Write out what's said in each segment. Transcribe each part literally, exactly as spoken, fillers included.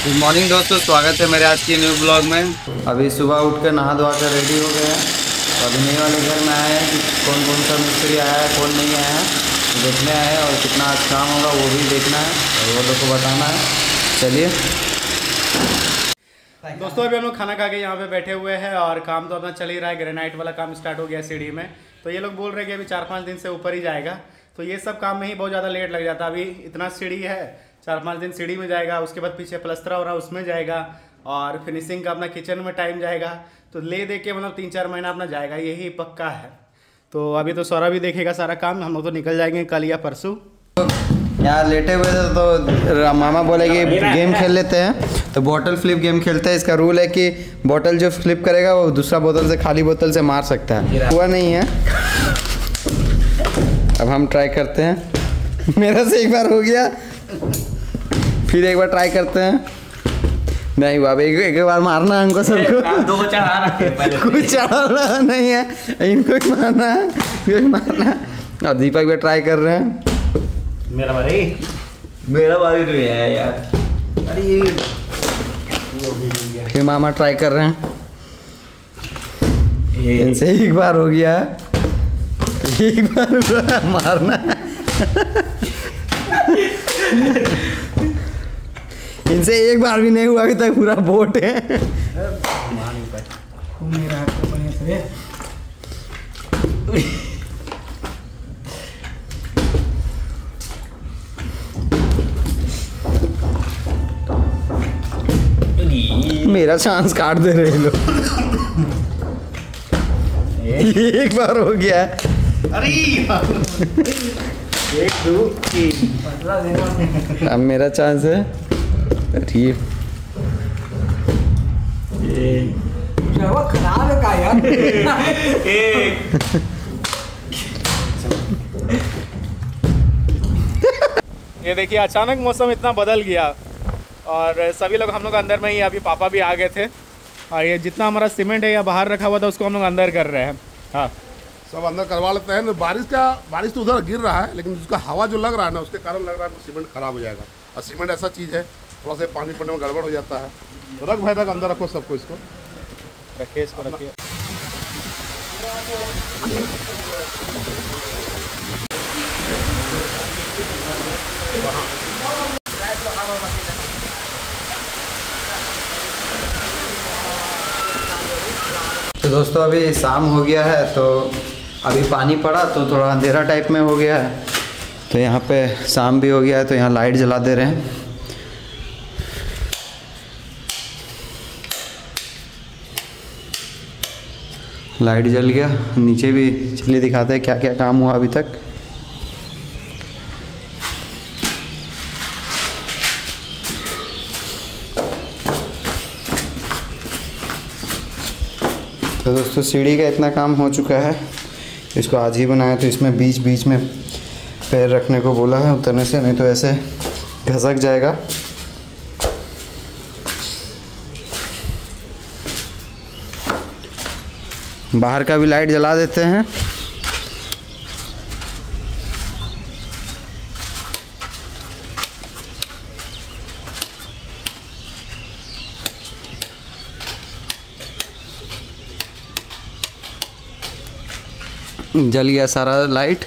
Good morning दोस्तों, स्वागत है मेरे आज की न्यू ब्लॉग में। अभी सुबह उठ कर नहा धोआ कर रेडी हो गए हैं। तो अभी नए वाले घर में आए हैं कि कौन कौन सा मिस्त्री आया है, कौन नहीं आया है, तो देखने आए हैं। और कितना आज काम होगा वो भी देखना है और वो लोग को बताना है। चलिए दोस्तों, अभी हम लोग खाना खा के यहाँ पे बैठे हुए हैं और काम तो अपना चल ही रहा है। ग्रेनाइट वाला काम स्टार्ट हो गया सीढ़ी में। तो ये लोग बोल रहे हैं कि अभी चार पाँच दिन से ऊपर ही जाएगा। तो ये सब काम में ही बहुत ज़्यादा लेट लग जाता है। अभी इतना सीढ़ी है, चार पाँच दिन सीढ़ी में जाएगा, उसके बाद पीछे प्लस्तर हो रहा है उसमें जाएगा, और फिनिशिंग का अपना किचन में टाइम जाएगा। तो ले दे के मतलब तीन चार महीना अपना जाएगा, यही पक्का है। तो अभी तो सौरभ भी देखेगा सारा काम, हम लोग तो निकल जाएंगे कल या परसों। यहाँ लेटे हुए थे तो मामा बोले कि गेम खेल लेते हैं, तो बोतल फ्लिप गेम खेलते हैं। इसका रूल है कि बोतल जो फ्लिप करेगा वो दूसरा बोतल से, खाली बोतल से मार सकता है। हुआ नहीं है, अब हम ट्राई करते हैं। मेरा से एक बार हो गया, फिर एक बार ट्राई करते हैं। नहीं बाबा, एक एक बार मारना है हमको सबको। दो चढ़ा रखे पहले, कुछ चढ़ा नहीं है, इनको ही मारना है, इनको ही मारना है। और दीपक भी ट्राई कर रहे हैं। मेरा बारी मेरा बारी तो है यार। अरे ये फिर मामा ट्राई कर रहे हैं। इनसे एक बार हो गया, एक बार मारना है। इनसे एक बार भी नहीं हुआ अभी तक, पूरा बोट है। मेरा हाथ तो बढ़िया से मेरा चांस काट दे रहे लोग। एक बार हो गया। अरे एक दो तीन, अब मेरा चांस है। ठीक, खराब है का यार। ये देखिए, अचानक मौसम इतना बदल गया और सभी लोग, हम लोग अंदर में ही, अभी पापा भी आ गए थे। और ये जितना हमारा सीमेंट है या बाहर रखा हुआ था उसको हम लोग अंदर कर रहे हैं। हाँ, सब अंदर करवा लेते हैं। बारिश का बारिश तो उधर गिर रहा है, लेकिन उसका हवा जो लग रहा है ना, उसके कारण लग रहा है कि सीमेंट खराब हो जाएगा। और सीमेंट ऐसा चीज़ है, थोड़ा सा पानी पड़ने में गड़बड़ हो जाता है। तो रख भाई, रख अंदर रखो सबको, इसको रखिए, इसको रखिए। तो दोस्तों अभी शाम हो गया है, तो अभी पानी पड़ा तो थोड़ा अंधेरा टाइप में हो गया है। तो यहाँ पे शाम भी हो गया है, तो यहाँ लाइट जला दे रहे हैं। लाइट जल गया, नीचे भी चलिए दिखाते हैं क्या क्या काम हुआ अभी तक। तो दोस्तों सीढ़ी का इतना काम हो चुका है। इसको आज ही बनाया, तो इसमें बीच बीच में पैर रखने को बोला है उतरने से, नहीं तो ऐसे घसक जाएगा। बाहर का भी लाइट जला देते हैं। जल गया सारा लाइट।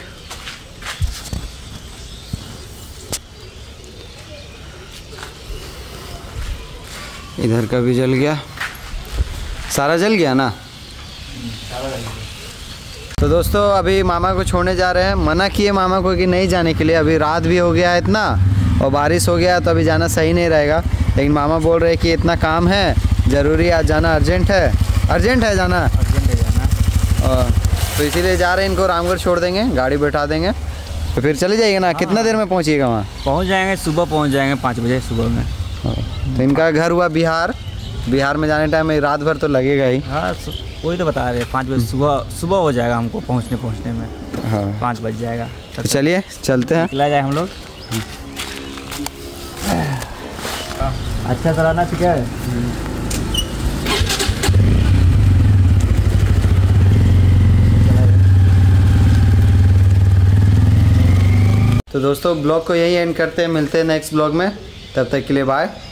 इधर का भी जल गया, सारा जल गया ना। तो दोस्तों अभी मामा को छोड़ने जा रहे हैं। मना किए मामा को कि नहीं जाने के लिए, अभी रात भी हो गया है इतना और बारिश हो गया, तो अभी जाना सही नहीं रहेगा। लेकिन मामा बोल रहे हैं कि इतना काम है, ज़रूरी आज जाना, अर्जेंट है, अर्जेंट है जाना, अर्जेंट है जाना। और तो इसीलिए जा रहे हैं। इनको रामगढ़ छोड़ देंगे, गाड़ी बैठा देंगे, तो फिर चले जाइएगा ना। कितना देर में पहुँचिएगा वहाँ? पहुंच जाएंगे, सुबह पहुंच जाएंगे पाँच बजे सुबह में। तो इनका घर हुआ बिहार। बिहार में जाने टाइम में रात भर तो लगेगा ही। हाँ, वही तो बता रहे, पाँच बजे सुबह सुबह हो जाएगा हमको पहुंचने पहुंचने में। हाँ, पाँच बज जाएगा। तो चलिए चलते हैं, निकला जाए हम लोग। अच्छा चलाना ठीक है। तो दोस्तों ब्लॉग को यही एंड करते हैं, मिलते हैं नेक्स्ट ब्लॉग में, तब तक के लिए बाय।